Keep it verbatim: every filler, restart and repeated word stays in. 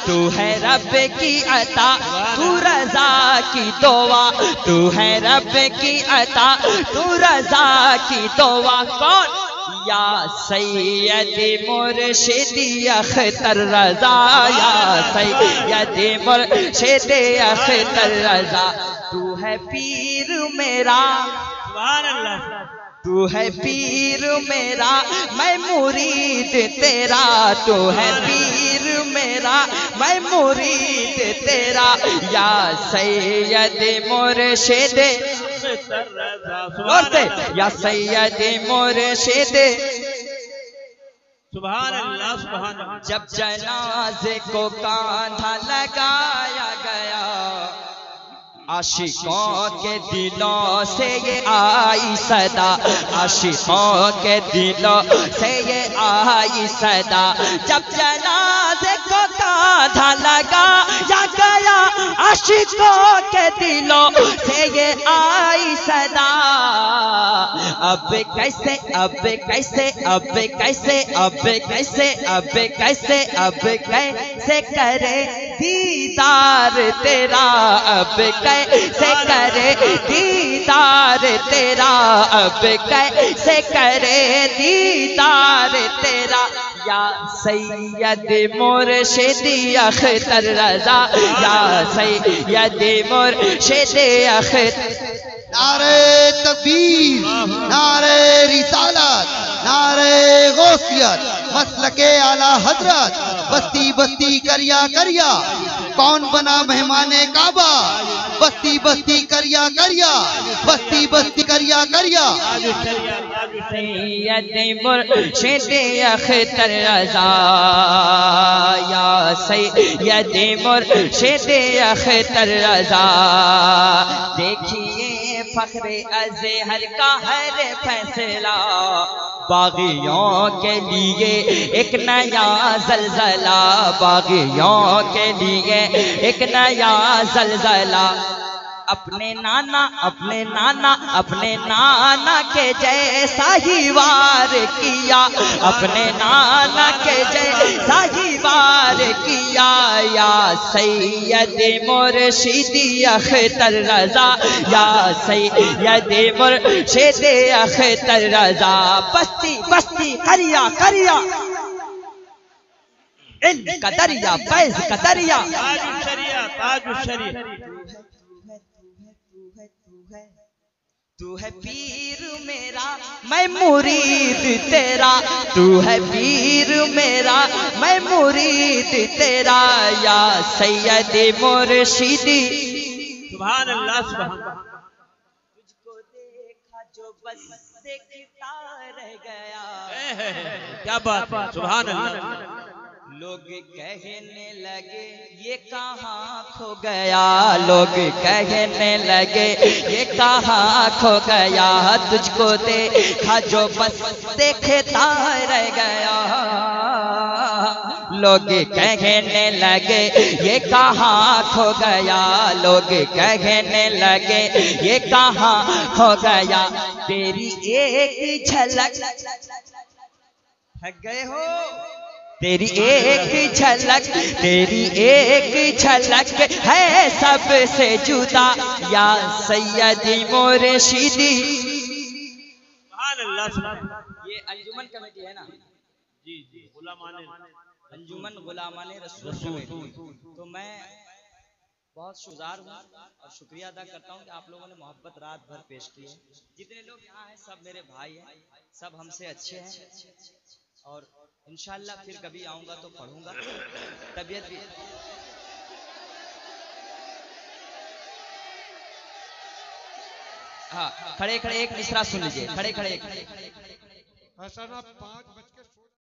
तू है रब की अता, तू रजा की दुआ, तू है रब की अता, तू रजा की दुआ। कौन? या सैयदी मुर्शिदी अख्तर रजा, या सैयदी मुर्शिदी अख्तर रजा। तू है पीर मेरा, सुभान अल्लाह, तू है पीर मेरा, मैं मुरीद तेरा। तू है पीर मेरा, मैं मुरीद तेरा। या सैयद मुर्शिद, या सैयद मुर्शिद, सुभान अल्लाह सुभान अल्लाह। जब जनाजे को कांधा लगाया गया, आशिकों के दिलों से ये आई सदा, आशिकों के दिलों से ये आई सदा। जब जनाजे को कांधा लगाया गया, आशिकों के दिलों से ये आई सदा। अब कैसे, अब कैसे, अब कैसे, अब कैसे, अब कैसे, अब कैसे करे दीदार तेरा, अब कैसे करे दीदार तेरा, अब कैसे करे दीदार तेरा। या सैयद मुर्शिदी अख्तर रजा, या सैयद मुर्शिदी अख्तर। नारे तकबीर, नारे रिसालत, नारे गौसियत, मसलके आला हजरत। बस्ती बस्ती करिया करिया, कौन बना मेहमाने काबा। बस्ती बस्ती करिया करिया, बस्ती बस्ती करिया करिया। सैयद मुर्शिद अख्तर रजा, या सैयद मुर्शिद अख्तर रजा। देखिए फख्रे अज़हर का हर फैसला, बागियों के लिए एक नया जलजला, बागियों के लिए एक नया जलजला। अपने नाना, अपने नाना, अपने नाना के जैसा ही वार किया, अपने नाना के जैसा ही वार किया। या सैयद मुर्शिदी अख्तर रजा, या सैयद मुर्शिदी अख्तर रजा। बस्ती बस्ती करिया करिया, इल्म का दरिया, फैज़ का दरिया। तू है पीर मेरा, मैं मुरीद तेरा। तू है पीर मेरा, मैं मुरीद तेरा। या सैयद मुर्शिदी, सुभान अल्लाह सुभान अल्लाह। तुझको देखा जो बस देखता रह गया। क्या बात, सुभान अल्लाह। लोग कहने लगे ये कहाँ खो गया, लोग कहने लगे ये कहाँ खो गया। तुझको देखा जो बस देखता रह गया। लोग कहने लगे ये कहाँ खो गया, लोग कहने लगे ये कहाँ खो गया। तेरी एक झलक थक गए हो, तेरी एक झलक, तेरी एक झलक है सबसे जुदा। या सैयदी मुर्शिदी, सुभान अल्लाह। ये अंजुमन कमेटी है ना? जी जी, गुलामाने अंजुमन गुलामाने रसूल कमेटी। तो मैं बहुत शुक्रियादार हूँ और शुक्रिया अदा करता हूँ कि आप लोगों ने मोहब्बत रात भर पेश की है। जितने लोग यहाँ हैं सब मेरे भाई हैं, सब हमसे अच्छे हैं और इंशाल्लाह फिर कभी आऊंगा तो पढ़ूंगा। तबीयत भी हाँ, खड़े खड़े एक मिसरा सुन लीजिए, खड़े खड़े एक। पाँच बज के